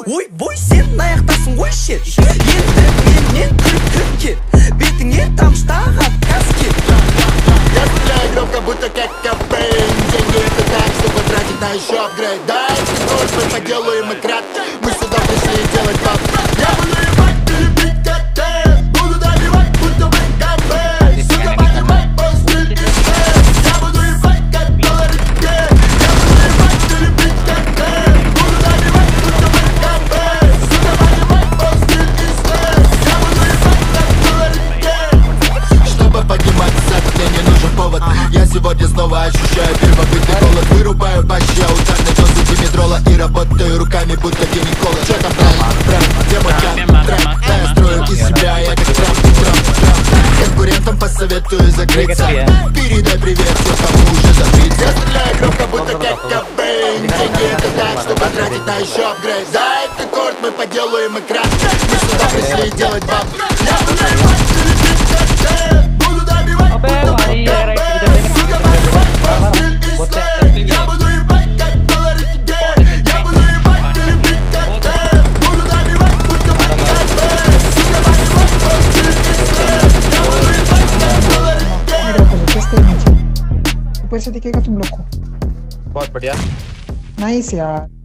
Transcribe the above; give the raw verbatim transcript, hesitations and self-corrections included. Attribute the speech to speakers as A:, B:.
A: Ой, бой, сен аяқтасың ғой шет. Енді менен күліп кет. Бетіңе тамшыдағы каскет.
B: Я стреляю громко, будто как Кобейн. Деньги это так, чтобы тратить на еще апгрейд. Дай скорость, мы поделаем и крат. Мы сюда пришли делать баб. Я буду ебать или бить коктейль. Буду добивать, будто бы Кобейн. Сука, поднимай после и слэш. Я буду ебать, как доллары в день. Я буду ебать или бить коктейль. Буду добивать, будто бы Кобейн. Сука, поднимай после и слэш. Я буду ебать, как доллары в день. Чтобы подниматься, мне не нужен повод. Я сегодня снова ощущаю первобытный голод. Вырубаю баща, удар начался димедрола. И работаю руками, будто гинеколог. Чё там брат, брат, где мой контракт? Да, я строю из себя, я как Трамп, Трамп, Трамп. Конкурентам посоветую закрыться. Передай привет, кто кому уже за тридцать. Я стреляю громко, будто как Кобейн. Деньги это так, чтобы тратить на еще апгрейд. За этот корт мы поделаем и крат. Мы сюда пришли делать баб. Я буду ебать, или бить коктейль. Буду добивать, будто бы Кобейн. Сука, поднимать после и слэш. Я буду ебать, как доллары в день. Я буду ебать, или бить коктейль. Буду добивать, будто бы Кобейн. Сука, поднимать после и слэш. Я буду ебать, как доллары в день.
C: Mira, pues esto está bien. Puede ser que caigas un loco.
D: बहुत बढ़िया।
C: Nice यार.